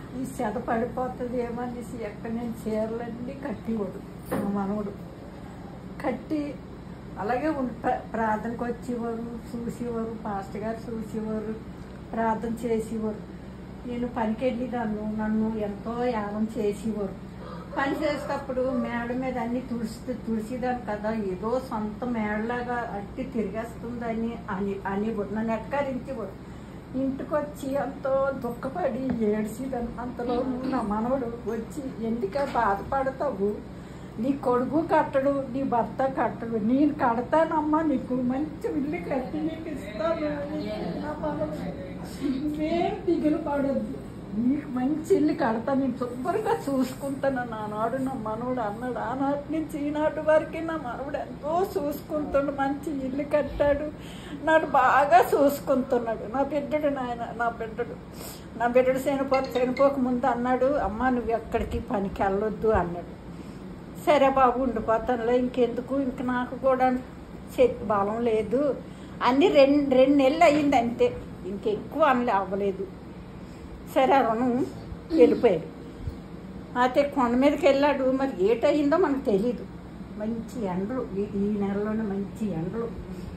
ఈ చెద పడిపోతుంది ఏమనేసి ఎక్కడ నేను చీరలన్నీ కట్టేవాడు మా మనవడు. కట్టి అలాగే ప్రార్థనకు వచ్చేవారు, చూసేవారు, పాస్టర్ గారు చూసేవారు, ప్రార్థన చేసేవారు. నేను పనికి వెళ్ళేదాన్ని, నన్ను ఎంతో యాగం చేసేవారు. పని చేసేటప్పుడు మేడ మీద అన్ని తుడిసేదాన్ని కదా, ఏదో సొంత మేడలాగా అట్టి తిరిగేస్తుందని అనేవారు, నన్ను ఎక్కరించేవారు. ఇంటికి వచ్చి ఎంతో దుఃఖపడి ఏడ్చేదాన్ని. అంతలో నా మనవడు వచ్చి, ఎందుక బాధపడతావు, నీ కొడుకు కట్టడు, నీ భర్త కట్టడు, నేను కడతానమ్మా, నీకు మంచి ఇల్లు కట్టి నీకు ఇస్తాను, నా మనవడు ఏం దిగులు పడద్దు, నీకు మంచి ఇల్లు కడతాను, నేను శుభ్రంగా చూసుకుంటాను నానాడు నా మనవడు అన్నాడు. ఆనాటి నుంచి ఈనాటి వరకు నా మనవడు ఎంతో చూసుకుంటాడు, మంచి ఇల్లు కట్టాడు, నాడు బాగా చూసుకుంటున్నాడు. నా బిడ్డడు నా బిడ్డడు చనిపోక ముందు అన్నాడు, అమ్మ నువ్వు ఎక్కడికి పనికి వెళ్ళొద్దు అన్నాడు. సరే బాబు ఉండిపోతానులే, ఇంకెందుకు, ఇంక నాకు కూడా బలం లేదు అన్నీ రెండు నెలలు అయ్యింది అంతే, ఇంకెక్కువ అవ్వలేదు. సరే రుణం వెళ్ళిపోయాడు. అయితే కొండ మీదకి వెళ్ళాడు. మరి ఏటయిందో మనకు తెలీదు. మంచి ఎండలు, ఈ నెలలోనే మంచి ఎండలు.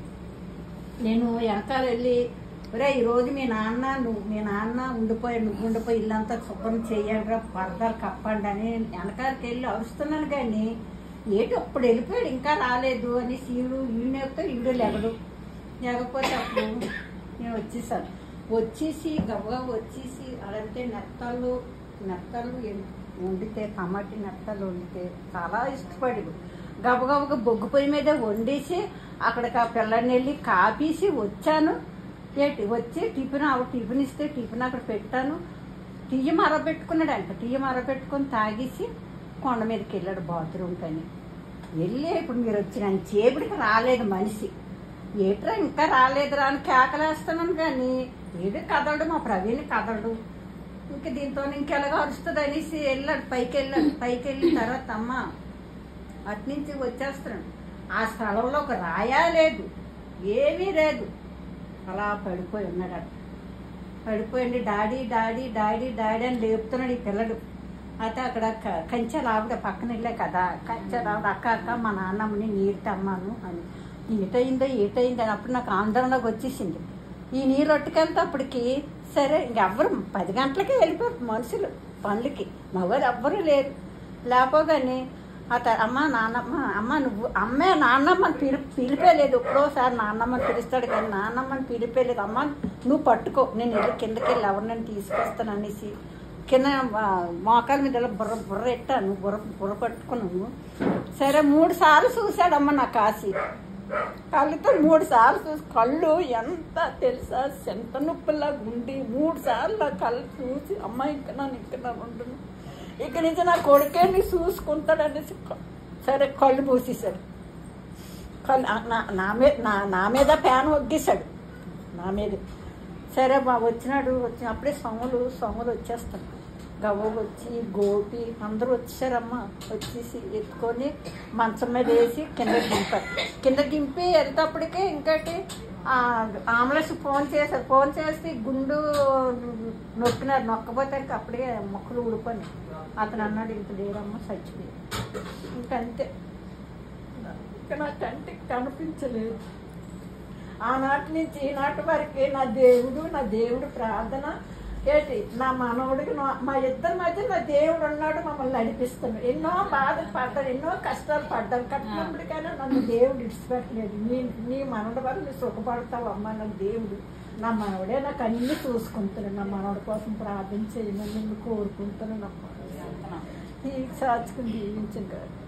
నేను వెనకాల వెళ్ళి, ఒరే ఈరోజు మీ నాన్న నువ్వు ఉండిపోయి ఇల్లంతా శుభ్రం చేయండి, పరదాలు కప్పండి అని వెనకాలకి వెళ్ళి అరుస్తున్నాను. కానీ ఏటి అప్పుడు వెళ్ళిపోయాడు, ఇంకా రాలేదు అని ఈయనతో ఈడు లేకపోతే అప్పుడు నేను వచ్చేసి గబగా వచ్చేసి అదంటే నెత్తళ్ళు వండితే, టమాటీ నెత్తళ్ళు వండితే చాలా ఇష్టపడి గబగబగా బొగ్గు పొయ్యి మీద వండేసి అక్కడికి ఆ పిల్లని వెళ్ళి కాపేసి వచ్చాను. వచ్చి టిఫిన్ ఇస్తే టిఫిన్ అక్కడ పెట్టాను. టీయ మరబెట్టుకున్నాడంట. టీయ మరబెట్టుకొని తాగేసి కొండ మీదకి వెళ్ళాడు బాత్రూమ్ కని. వెళ్ళి ఇప్పుడు మీరు వచ్చిన చేపడికి రాలేదు మనిషి, ఏట్రా ఇంకా రాలేదురా అని కేకలేస్తున్నాను. కానీ ఏడు కదలడు, మా ప్రవీణ్ కదలడు. ఇంక దీంతో ఇంకెలాగో అరుస్తుంది అనేసి వెళ్ళాడు, పైకి వెళ్ళిన తర్వాత అమ్మ అట్నుంచి వచ్చేస్తున్నాడు. ఆ స్థలంలో ఒక రాయా లేదు, ఏమీ లేదు, అలా పడిపోయి ఉన్నాడు. పడిపోయింది. డాడీ అని లేపుతున్నాడు ఈ పిల్లడు. అయితే అక్కడ కంచెలు ఆవిడ పక్కన వెళ్ళే కదా, కంచెలు ఆవిడ అక్క మా నాన్నమ్మని నీరు తెమ్మాను అని. ఏటయిందో అని అప్పుడు నాకు ఆందోళనలోకి వచ్చేసింది. ఈ నీళ్ళు ఒట్టుకెళ్తే అప్పటికి సరే ఇంకెవ్వరు 10 గంటలకే వెళ్ళిపోరు మనుషులు పనులకి, మగవారు ఎవ్వరూ లేరు. లేకపోగానే అమ్మ నువ్వు నాన్నమ్మని పిలిపేలేదు. ఎప్పుడోసారి నాన్నమ్మని పిలుస్తాడు కానీ నాన్నమ్మని పిలిపేలేదు. అమ్మ నువ్వు పట్టుకో, నేను వెళ్ళి కిందకి వెళ్ళి ఎవరినైనా తీసుకొస్తాను అనేసి కింద మోకాల మీద బుర్ర ఎట్టాను, బుర్ర పట్టుకున్నాను. సరే 3 సార్లు చూశాడమ్మ నా కాశీ. కళ్ళతో 3 సార్లు చూసి, కళ్ళు ఎంత తెలుసా చెంత నొప్పిలాగా ఉండి 3 సార్లు ఆ కళ్ళు చూసి, అమ్మ ఇంకా నన్ను ఉంటున్నాను, ఇక్కడి నుంచి నా కొడుకే నీ చూసుకుంటాడు అనేసి సరే కళ్ళు మూసేశాడు. నా మీద ఫ్యాన్ ఒగ్గేశాడు నా మీద. సరే వచ్చినప్పుడే సొమ్ములు వచ్చేస్తాను. గవ్వకు వచ్చి గోపి అందరూ వచ్చారమ్మ. వచ్చేసి ఎత్తుకొని మంచం మీద వేసి కింద దింపి వెళ్తేప్పటికే ఇంకటి ఆంబులెన్స్ ఫోన్ చేసి గుండు నొక్కపోతే అప్పుడే మొక్కలు ఊడిపోయి అతను అన్నాడు, ఇంక లేరమ్మ చచ్చిపోయి. ఇంకంతే, ఇంకా నా కంటికి కనిపించలేదు. ఆనాటి నుంచి ఈనాటి వరకే నా దేవుడు ప్రార్థన ఏంటి, నా మనవుడికి మా ఇద్దరి మధ్య నా దేవుడు ఉన్నాడు, మమ్మల్ని నడిపిస్తున్నాడు. ఎన్నో బాధలు పడ్డాను, ఎన్నో కష్టాలు పడ్డాను. కట్టినప్పటికైనా నన్ను దేవుడు ఇడిచిపెట్టలేదు. నీ మనవడి వల్ల నువ్వు సుఖపడతావు అమ్మ, నా దేవుడు నా మనవడే నాకు అన్ని చూసుకుంటున్నాను. నా మనవడి కోసం ప్రార్థన చేయమని నిన్ను కోరుకుంటున్నాను అమ్మ. ఈ సాచుకుని జీవించండి.